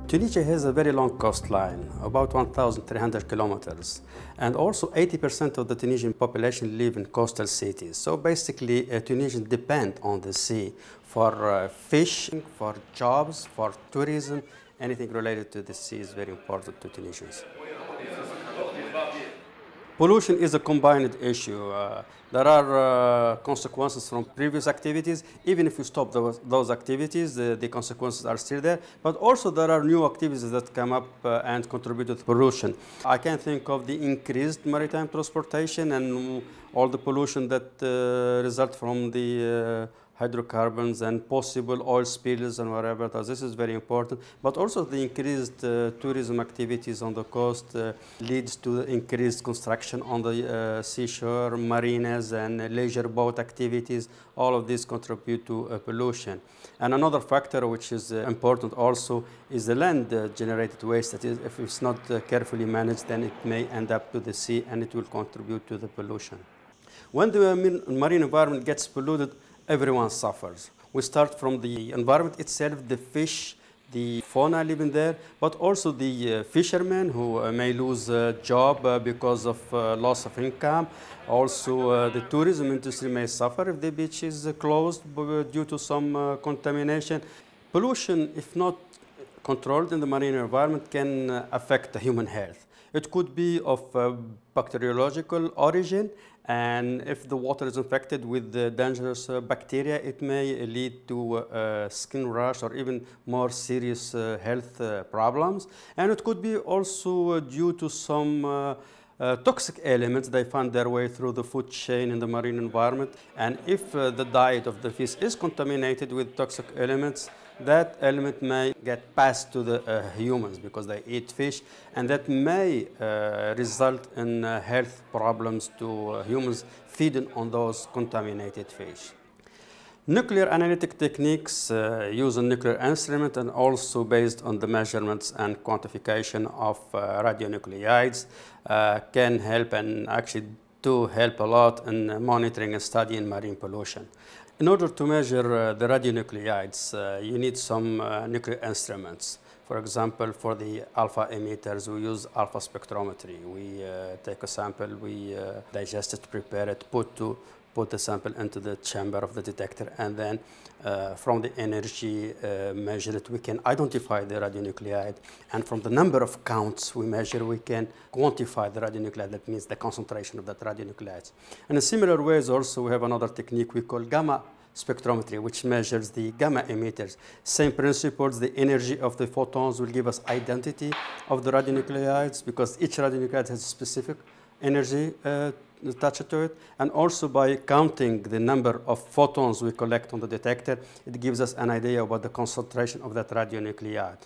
Tunisia has a very long coastline, about 1,300 kilometers, and also 80% of the Tunisian population live in coastal cities. So basically, Tunisians depend on the sea for fishing, for jobs, for tourism. Anything related to the sea is very important to Tunisians. Pollution is a combined issue. There are consequences from previous activities. Even if you stop those activities, the consequences are still there. But also there are new activities that come up and contribute to pollution. I can think of the increased maritime transportation and all the pollution that result from the hydrocarbons and possible oil spills and whatever. This is very important. But also the increased tourism activities on the coast leads to increased construction on the seashore, marinas and leisure boat activities. All of these contribute to pollution. And another factor which is important also is the land generated waste. That is, if it's not carefully managed, then it may end up to the sea and it will contribute to the pollution. When the marine environment gets polluted, everyone suffers. We start from the environment itself, the fish, the fauna living there, but also the fishermen who may lose a job because of loss of income. Also, the tourism industry may suffer if the beach is closed due to some contamination. Pollution, if not controlled in the marine environment, can affect the human health. It could be of bacteriological origin, and if the water is infected with the dangerous bacteria, it may lead to skin rash or even more serious health problems. And it could be also due to some toxic elements. They find their way through the food chain in the marine environment. And if the diet of the fish is contaminated with toxic elements, that element may get passed to the humans because they eat fish, and that may result in health problems to humans feeding on those contaminated fish. Nuclear analytic techniques use a nuclear instrument and also based on the measurements and quantification of radionuclides can help and actually do help a lot in monitoring and studying marine pollution. In order to measure the radionuclides, you need some nuclear instruments. For example, for the alpha emitters, we use alpha spectrometry. We take a sample, we digest it, prepare it, put the sample into the chamber of the detector, and then from the energy measure it, we can identify the radionuclide. And from the number of counts we measure, we can quantify the radionuclide. That means the concentration of that radionuclides. And in similar ways also, we have another technique we call gamma spectrometry, which measures the gamma emitters. Same principles, the energy of the photons will give us identity of the radionuclides because each radionuclide has a specific energy attached to it, and also by counting the number of photons we collect on the detector, it gives us an idea about the concentration of that radionuclide.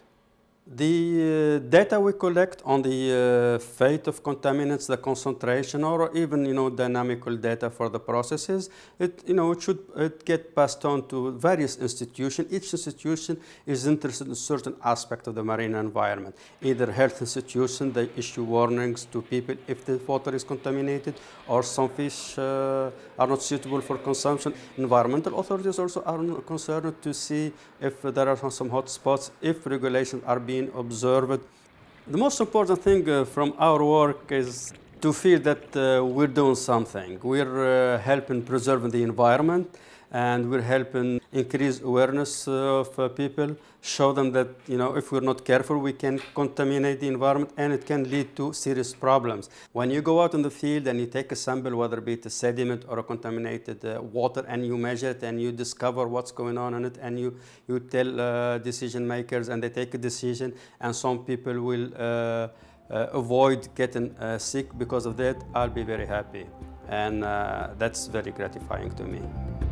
The data we collect on the fate of contaminants, the concentration, or even dynamical data for the processes, it should get passed on to various institutions. Each institution is interested in a certain aspect of the marine environment. Either health institution, they issue warnings to people if the water is contaminated, or some fish are not suitable for consumption. Environmental authorities also are concerned to see if there are some hot spots, if regulations are being observed. The most important thing from our work is to feel that we're doing something. We're helping preserve the environment, and we're helping increase awareness of people, show them that if we're not careful, we can contaminate the environment and it can lead to serious problems. When you go out in the field and you take a sample, whether it be a sediment or a contaminated water, and you measure it and you discover what's going on in it, and you tell decision makers and they take a decision, and some people will avoid getting sick because of that, I'll be very happy. And that's very gratifying to me.